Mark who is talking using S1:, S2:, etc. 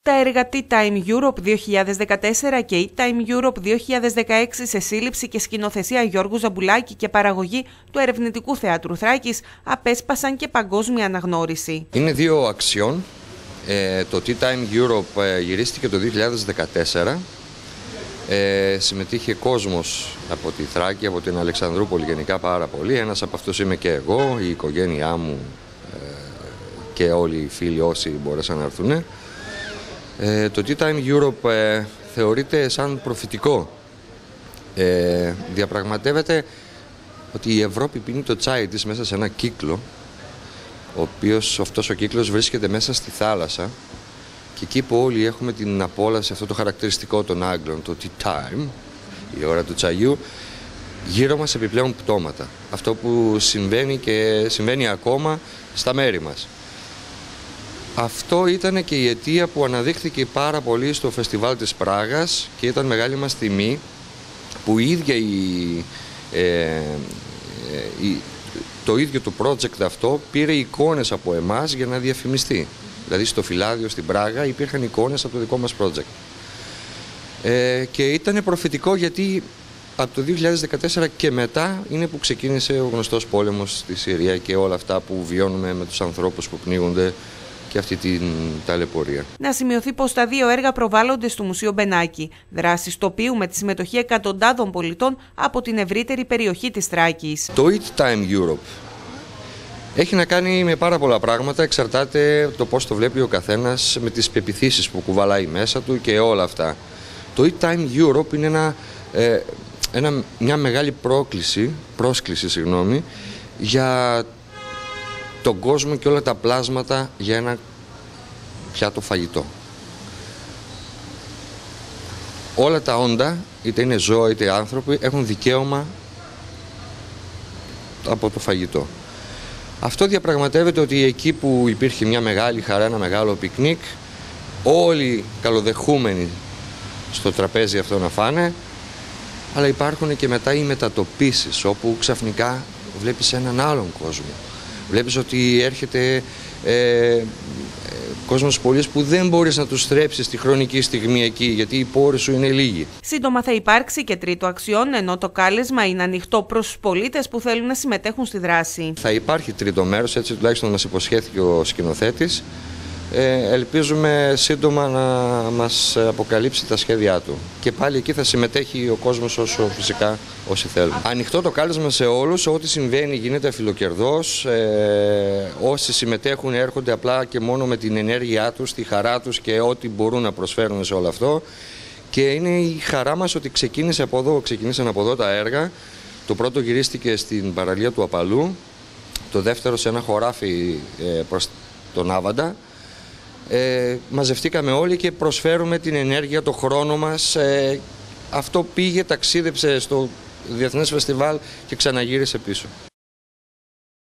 S1: Τα έργα Tea Time Europe 2014 και Tea Time Europe 2016 σε σύλληψη και σκηνοθεσία Γιώργου Ζαμπουλάκη και παραγωγή του Ερευνητικού Θεάτρου Θράκης απέσπασαν και παγκόσμια αναγνώριση.
S2: Είναι δύο αξιών. Το Tea Time Europe γυρίστηκε το 2014. Συμμετείχε κόσμος από τη Θράκη, από την Αλεξανδρούπολη γενικά πάρα πολύ. Ένας από αυτούς είμαι και εγώ, η οικογένειά μου και όλοι οι φίλοι όσοι μπόρεσαν να έρθουν. Το Tea Time Europe θεωρείται σαν προφητικό. Διαπραγματεύεται ότι η Ευρώπη πίνει το τσάι της μέσα σε ένα κύκλο, αυτός ο κύκλος βρίσκεται μέσα στη θάλασσα, και εκεί που όλοι έχουμε την απόλαυση, αυτό το χαρακτηριστικό των Άγγλων, το tea time, η ώρα του τσαγιού, γύρω μας επιπλέον πτώματα. Αυτό που συμβαίνει και συμβαίνει ακόμα στα μέρη μας. Αυτό ήταν και η αιτία που αναδείχθηκε πάρα πολύ στο φεστιβάλ της Πράγας και ήταν μεγάλη μας τιμή που η ίδια το ίδιο το project αυτό πήρε εικόνες από εμάς για να διαφημιστεί. Δηλαδή στο Φυλάδιο στην Πράγα υπήρχαν εικόνες από το δικό μας project. Και ήταν προφητικό γιατί από το 2014 και μετά είναι που ξεκίνησε ο γνωστός πόλεμος στη Συρία και όλα αυτά που βιώνουμε με τους ανθρώπους που πνίγονται και αυτή την ταλαιπωρία.
S1: Να σημειωθεί πως τα δύο έργα προβάλλονται στο Μουσείο Μπενάκη, δράσεις τοπίου με τη συμμετοχή εκατοντάδων πολιτών από την ευρύτερη περιοχή της Θράκης.
S2: Το Tea Time Europe έχει να κάνει με πάρα πολλά πράγματα, εξαρτάται το πώς το βλέπει ο καθένας, με τις πεποιθήσεις που κουβαλάει μέσα του και όλα αυτά. Το Tea Time Europe είναι μια μεγάλη πρόσκληση για τον κόσμο και όλα τα πλάσματα για ένα πιάτο φαγητό. Όλα τα όντα, είτε είναι ζώα είτε άνθρωποι, έχουν δικαίωμα από το φαγητό. Αυτό διαπραγματεύεται ότι εκεί που υπήρχε μια μεγάλη χαρά, ένα μεγάλο πικνίκ, όλοι καλοδεχούμενοι στο τραπέζι αυτό να φάνε, αλλά υπάρχουν και μετά οι μετατοπίσεις, όπου ξαφνικά βλέπεις έναν άλλον κόσμο. Βλέπεις ότι έρχεται κόσμος πολύς που δεν μπορείς να τους στρέψεις τη χρονική στιγμή εκεί, γιατί οι πόροι σου είναι λίγοι.
S1: Σύντομα θα υπάρξει και τρίτο αξιόν, ενώ το κάλεσμα είναι ανοιχτό προς τους πολίτες που θέλουν να συμμετέχουν στη δράση.
S2: Θα υπάρχει τρίτο μέρος, έτσι τουλάχιστον μας υποσχέθηκε ο σκηνοθέτης. Ελπίζουμε σύντομα να μας αποκαλύψει τα σχέδιά του. Και πάλι εκεί θα συμμετέχει ο κόσμος όσοι θέλουν. Ανοιχτό το κάλεσμα σε όλους, ό,τι συμβαίνει γίνεται αφιλοκερδός. Όσοι συμμετέχουν έρχονται απλά και μόνο με την ενέργειά τους, τη χαρά τους και ό,τι μπορούν να προσφέρουν σε όλο αυτό. Και είναι η χαρά μας ότι ξεκίνησαν από εδώ τα έργα. Το πρώτο γυρίστηκε στην παραλία του Απαλού, το δεύτερο σε ένα χωράφι προς τον Άβαντα. Μαζευτήκαμε όλοι και προσφέρουμε την ενέργεια, το χρόνο μας. Αυτό πήγε, ταξίδεψε στο Διεθνές Φεστιβάλ και ξαναγύρισε πίσω.